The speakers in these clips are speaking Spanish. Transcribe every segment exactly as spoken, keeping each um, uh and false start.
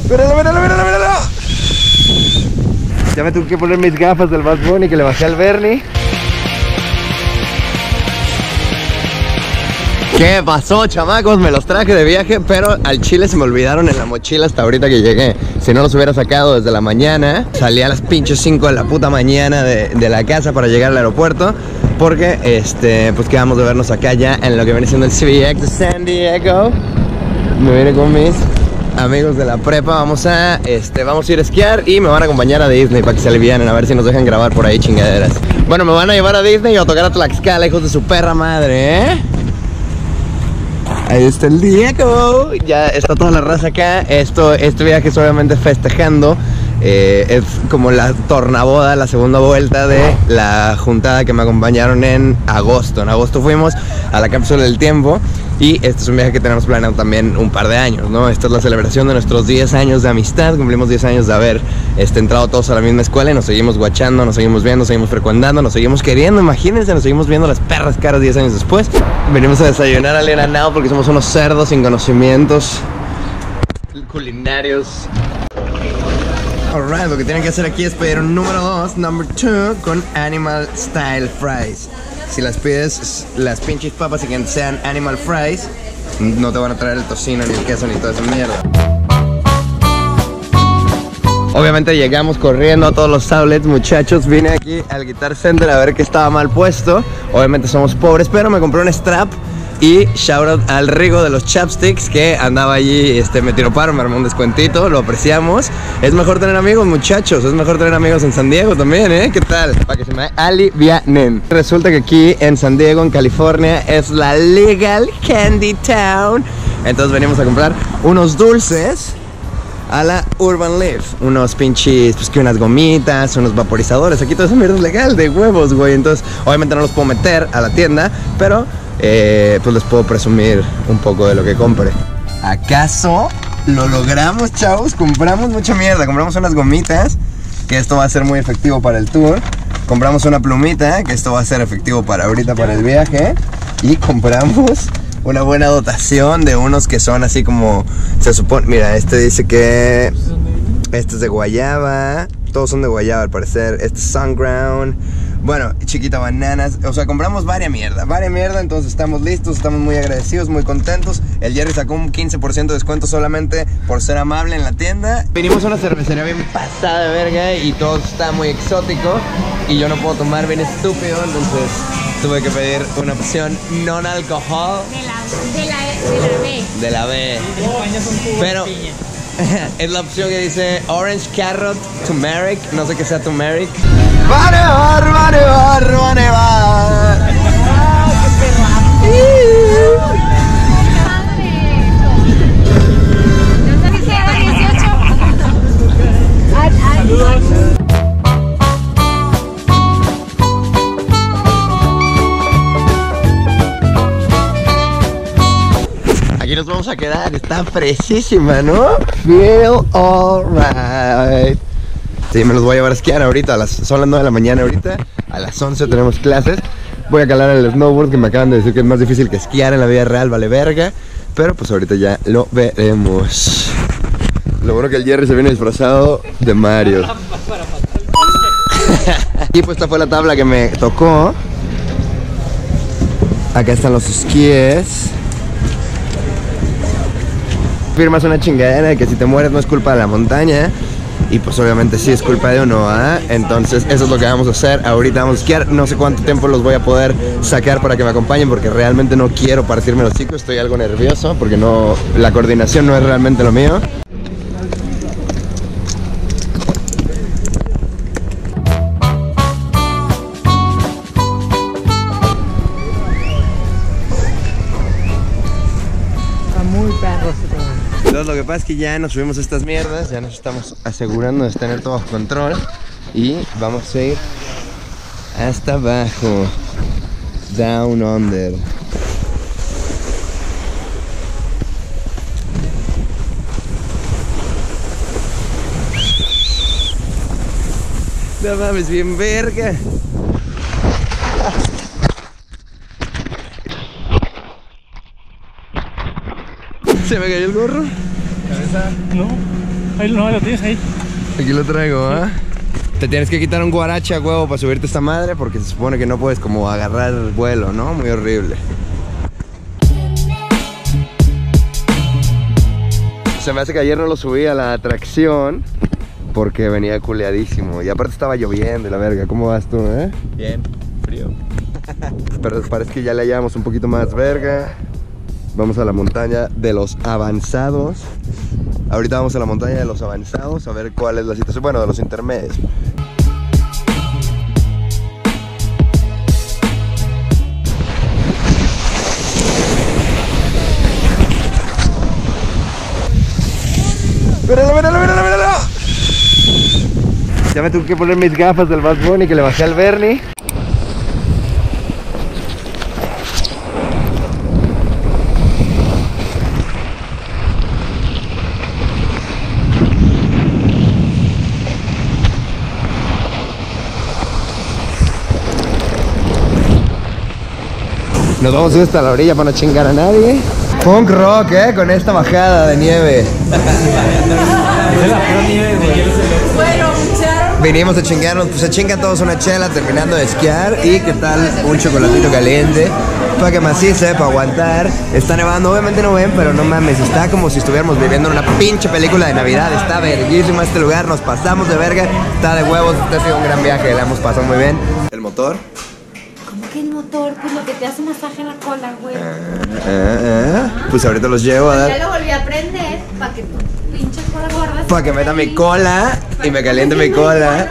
Míralo, míralo, míralo, míralo. Ya me tuve que poner mis gafas del Bad Bunny que le bajé al Bernie. ¿Qué pasó, chamacos? Me los traje de viaje, pero al chile se me olvidaron en la mochila hasta ahorita que llegué. Si no los hubiera sacado desde la mañana, salí a las pinches cinco de la puta mañana de, de la casa para llegar al aeropuerto. Porque, este, pues quedamos de vernos acá ya en lo que viene siendo el C B X de San Diego. Me vine con mis amigos de la prepa, vamos a, este, vamos a ir a esquiar y me van a acompañar a Disney para que se alivianen, a ver si nos dejan grabar por ahí chingaderas. Bueno, me van a llevar a Disney y a tocar a Tlaxcala, hijos de su perra madre, ¿eh? Ahí está el Diego, ya está toda la raza acá. Esto, este viaje es obviamente festejando. Eh, es como la tornaboda, la segunda vuelta de la juntada que me acompañaron en agosto. En agosto fuimos a la cápsula del tiempo y este es un viaje que tenemos planeado también un par de años, ¿no? Esta es la celebración de nuestros diez años de amistad. Cumplimos diez años de haber este, entrado todos a la misma escuela y nos seguimos guachando, nos seguimos viendo, nos seguimos frecuentando, nos seguimos queriendo. Imagínense, nos seguimos viendo las perras caras diez años después. Venimos a desayunar al Lena Now porque somos unos cerdos sin conocimientos culinarios. Alright, lo que tienen que hacer aquí es pedir un número dos, number two, con Animal Style Fries. Si las pides, las pinches papas y que sean Animal Fries, no te van a traer el tocino, ni el queso, ni toda esa mierda. Obviamente llegamos corriendo a todos los outlets, muchachos. Vine aquí al Guitar Center a ver qué estaba mal puesto. Obviamente somos pobres, pero me compré un strap. Y shout out al Rigo de los Chapsticks que andaba allí, este, me tiró paro, me armó un descuentito, lo apreciamos. Es mejor tener amigos, muchachos, es mejor tener amigos en San Diego también, ¿eh? ¿Qué tal? Para que se me alivianen. Resulta que aquí en San Diego, en California, es la Legal Candy Town. Entonces venimos a comprar unos dulces a la Urban Leaf, unos pinches, pues que unas gomitas, unos vaporizadores. Aquí todo eso mierda es legal, de huevos, güey. Entonces, obviamente no los puedo meter a la tienda, pero eh, pues les puedo presumir un poco de lo que compre. ¿Acaso lo logramos, chavos? Compramos mucha mierda. Compramos unas gomitas, que esto va a ser muy efectivo para el tour. Compramos una plumita, que esto va a ser efectivo para ahorita, para el viaje. Y compramos una buena dotación de unos que son así como se supone. Mira, este dice que este es de guayaba. Todos son de guayaba al parecer. Este es Sunground. Bueno, chiquita bananas. O sea, compramos varia mierda, varia mierda. Entonces estamos listos, estamos muy agradecidos, muy contentos. El Jerry sacó un quince por ciento de descuento solamente por ser amable en la tienda. Vinimos a una cervecería bien pasada de verga y todo está muy exótico. Y yo no puedo tomar bien estúpido, entonces tuve que pedir una opción non-alcohol. De la, de la, de la B. De la B. Pero es la opción que dice Orange Carrot Turmeric. No sé qué sea turmeric. ¡Vale, bar, vale, bar, vale, bar! Aquí nos vamos a quedar, está fresísima, ¿no? Feel alright. Sí, me los voy a llevar a esquiar ahorita, a las, son las nueve de la mañana ahorita. A las once tenemos clases. Voy a calar el snowboard, que me acaban de decir que es más difícil que esquiar en la vida real, vale verga. Pero pues ahorita ya lo veremos. Lo bueno que el Jerry se viene disfrazado de Mario. Y pues esta fue la tabla que me tocó. Acá están los esquíes. Firmas una chingadera de que si te mueres no es culpa de la montaña. Y pues obviamente sí es culpa de uno, ¿eh? Entonces eso es lo que vamos a hacer. Ahorita vamos a esquiar. No sé cuánto tiempo los voy a poder sacar para que me acompañen, porque realmente no quiero partirme los hocicos. Estoy algo nervioso porque no, la coordinación no es realmente lo mío. Entonces lo que pasa es que ya nos subimos a estas mierdas, ya nos estamos asegurando de tener todo bajo control y vamos a ir hasta abajo, down under. No mames, bien verga. ¿Se me cayó el gorro? cerveza? No, ahí no, lo tienes ahí. Aquí lo traigo, ¿ah? ¿eh? Te tienes que quitar un guarache a huevo para subirte esta madre porque se supone que no puedes como agarrar vuelo, ¿no? Muy horrible. Se me hace que ayer no lo subí a la atracción porque venía culeadísimo y aparte estaba lloviendo y la verga. ¿Cómo vas tú, eh? Bien, frío. Pero parece que ya le hallamos un poquito más verga. Vamos a la montaña de los avanzados. Ahorita vamos a la montaña de los avanzados a ver cuál es la situación. Bueno, de los intermedios. ¡Míralo, míralo, míralo, míralo! Ya me tuve que poner mis gafas del Bad Bunny que le bajé al Bernie. Nos vamos a ir hasta la orilla para no chingar a nadie. Punk rock, eh, con esta bajada de nieve. Vinimos a chingarnos, pues se chingan todos una chela terminando de esquiar. Y qué tal un chocolatito caliente para que macice, para aguantar. Está nevando, obviamente no ven, pero no mames, está como si estuviéramos viviendo en una pinche película de Navidad. Está verguísima este lugar, nos pasamos de verga. Está de huevos, este ha sido un gran viaje, la hemos pasado muy bien. El motor. ¿Qué el motor? Pues lo que te hace masaje en la cola, güey. Eh, eh, pues ahorita los llevo a dar. Ya lo volví a prender para que tu pinche cola gorda. Para que meta mi cola y me caliente mi cola.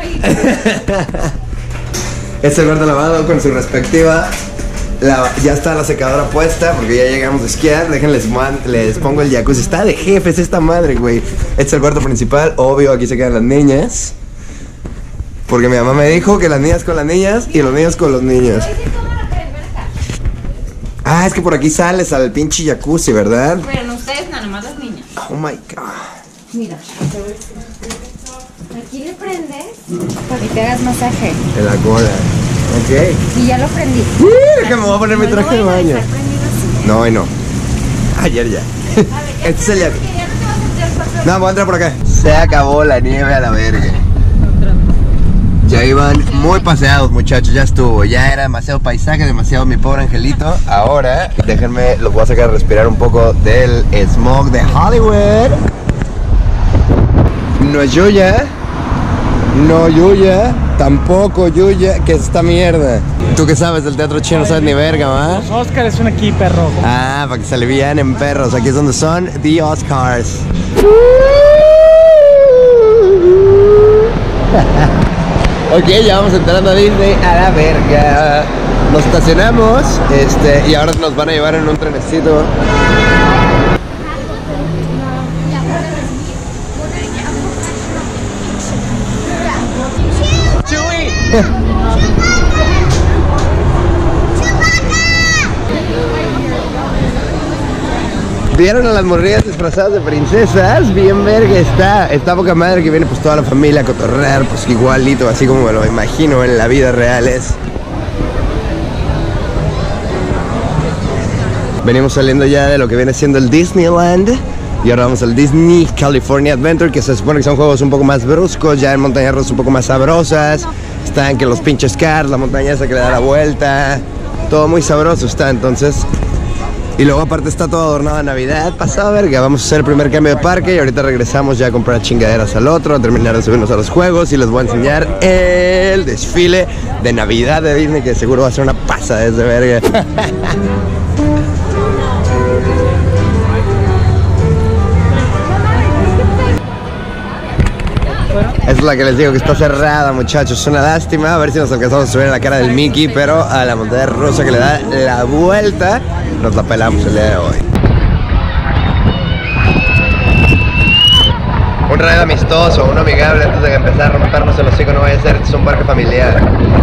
Este gordo lavado con su respectiva. La, ya está la secadora puesta porque ya llegamos a esquiar. Déjenles, les pongo el jacuzzi. Está de jefes esta madre, güey. Este es el cuarto principal. Obvio, aquí se quedan las niñas. Porque mi mamá me dijo que las niñas con las niñas y los niños con los niños. Ah, es que por aquí sales al pinche jacuzzi, ¿verdad? Pero no ustedes, nada más las niñas. Oh my god. Mira, aquí le prendes para que te hagas masaje. En la cola. Ok. Y ya lo prendí. Uh, déjame, voy a poner mi traje de baño. No, hoy no. Ayer ya. Este es el jacuzzi. No, voy a entrar por acá. Se acabó la nieve a la verga. Ya iban muy paseados, muchachos, ya estuvo. Ya era demasiado paisaje, demasiado mi pobre angelito. Ahora, déjenme, los voy a sacar a respirar un poco del smog de Hollywood. No es Yuya. No Yuya. Tampoco Yuya. ¿Qué es esta mierda? ¿Tú qué sabes del teatro chino? No sabes ni verga, ¿va? Los Oscars son aquí, perro. Ah, para que se alivian en perros. Aquí es donde son The Oscars. Ok, ya vamos entrando a Disney a la verga. Nos estacionamos este, y ahora nos van a llevar en un trenecito. ¿Vieron a las morrillas disfrazadas de princesas? Bien verga está. Está poca madre que viene pues toda la familia a cotorrear, pues igualito, así como me lo imagino en la vida real es. Venimos saliendo ya de lo que viene siendo el Disneyland. Y ahora vamos al Disney California Adventure, que se supone que son juegos un poco más bruscos, ya en montañas rusas un poco más sabrosas. Están que los pinches cars, la montaña esa que le da la vuelta. Todo muy sabroso está, entonces. Y luego aparte está todo adornado a Navidad. Pasado verga, vamos a hacer el primer cambio de parque y ahorita regresamos ya a comprar chingaderas al otro, a terminar de subirnos a los juegos y les voy a enseñar el desfile de Navidad de Disney, que seguro va a ser una pasada desde verga. Es la que les digo que está cerrada, muchachos. Es una lástima. A ver si nos alcanzamos a subir a la cara del Mickey, pero a la montaña rusa que le da la vuelta nos la pelamos el día de hoy. Un raid amistoso, un amigable antes de empezar a rompernos el hocico. No vaya a ser, este es un parque familiar.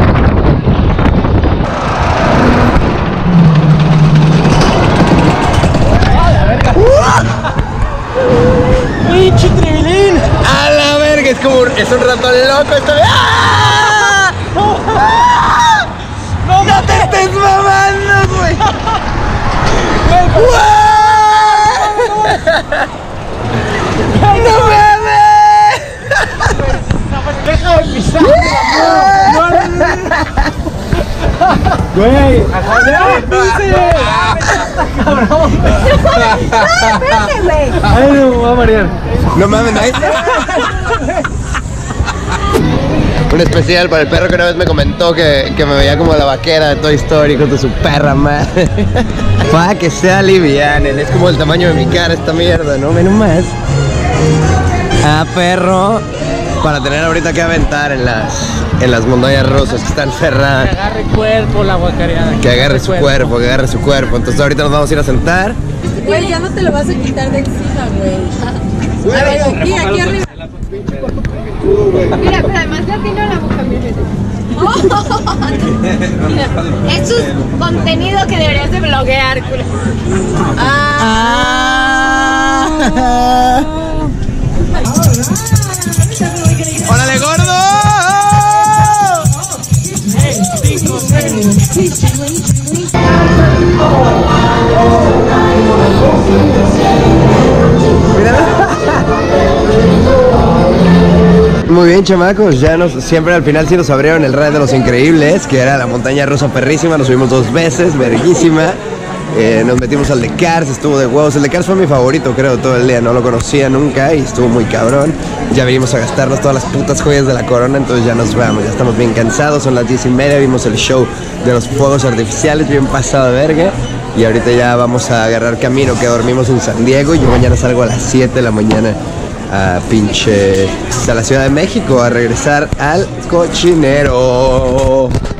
¡Pinche tribilín! ¡A la verga! Es como un, es un ratón loco esto. ¡Ah! ¡Ah! ¡No, no te estés mamando, güey! ¡No mames! ¡Deja de pisar! ¡Güey! ¡Cabrón! ¡Ay, no, me voy a marear! No mames, ¿no? Un especial para el perro que una vez me comentó que, que me veía como la vaquera de Toy Story con su perra madre. Para que sea livianen, es como el tamaño de mi cara esta mierda, ¿no? Menos más. Ah, perro. Para tener ahorita que aventar en las, en las montañas rusas que están cerradas. Que agarre cuerpo la guacareada. Que agarre su cuerpo, que agarre su cuerpo. Entonces ahorita nos vamos a ir a sentar. Güey, ya no te lo vas a quitar de encima, güey. A ver, aquí, aquí arriba. Mira, pero además ya tiene la boca, mira. Mira, esto es contenido que deberías de bloguear, culo. Ah. ¡Órale, gordo! Muy bien, chamacos, ya nos, siempre al final sí nos abrieron el Ride de los Increíbles, que era la montaña rusa perrísima, nos subimos dos veces, verguísima. Eh, nos metimos al de Cars, estuvo de huevos. El de Cars fue mi favorito, creo, todo el día. No lo conocía nunca y estuvo muy cabrón. Ya vinimos a gastarnos todas las putas joyas de la corona, entonces ya nos vamos. Ya estamos bien cansados, son las diez y media. Vimos el show de los fuegos artificiales, bien pasado de verga. Y ahorita ya vamos a agarrar camino, que dormimos en San Diego. Y yo mañana salgo a las siete de la mañana a pinche a la Ciudad de México a regresar al cochinero.